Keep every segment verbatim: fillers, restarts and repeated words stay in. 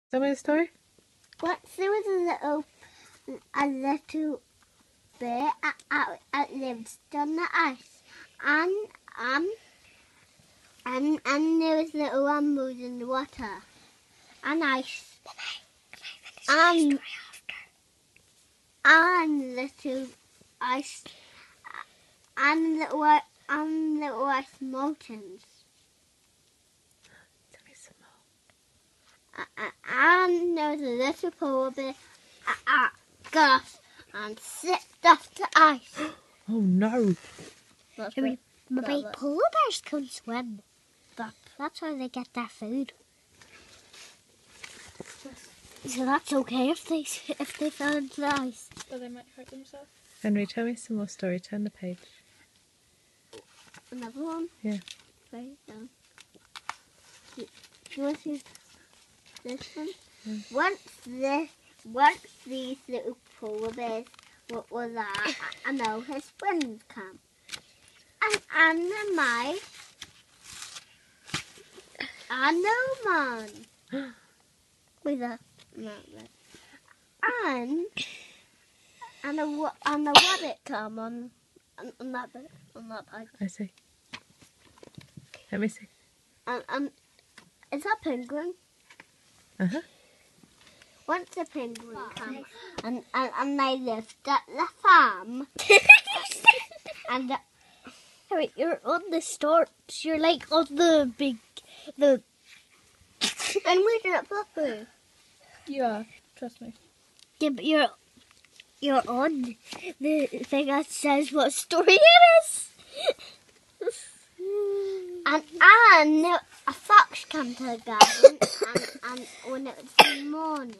Tell me the story. Once there was a little, a little bear that lived on the ice, and um, and and there was little animals in the water, and ice, and and little ice, and little and little ice mountains. Tell me some more. And there was a little polar bear that got and slipped off the ice. Oh no! That's I mean, it. maybe That's it. polar bears can swim. That, that's how they get their food. So that's okay if they if they fell into the ice. Or they might hurt themselves. Henry, tell me some more story. Turn the page. Another one? Yeah. Right down. Do you want to see this one? Mm. Once this, once these little polar bears were, were there, I know his friends come. And, and the mice, and the man. With a, no, no. And, and a, wa- and a rabbit come on, on, on that bit, on that page. I see. Let me see. And, and is that penguin? Uh huh. Once a penguin came and, and, and they lived at the farm. and the, Harry, you're on the start. You're like on the big, the. and we did it properly. Yeah, trust me. Yeah, but you're you're on the thing that says what story it is. And and a fox came to the garden and, and when it was the morning.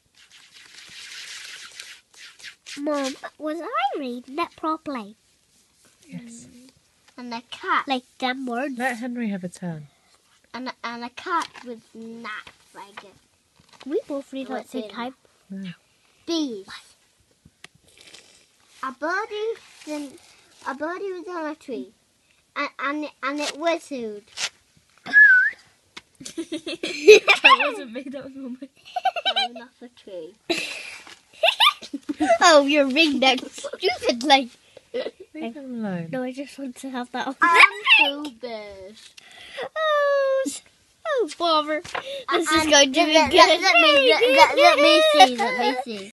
Mom, was I reading it properly? Yes. And a cat Like them words? Let Henry have a turn. and a, and a cat with gnats like it. Can we both read at the same What's in? time? No. Bees. A birdie then a birdie was on a tree and and, it- and it whistled. That wasn't me, that was Mummy. Going off a tree. Oh, you're reading that stupid like. Leave him alone. No, I just want to have that on. And two bears. Oh, s- oh, bother. This is And going to be let, good. let, let me let, let, let me see. Let me see.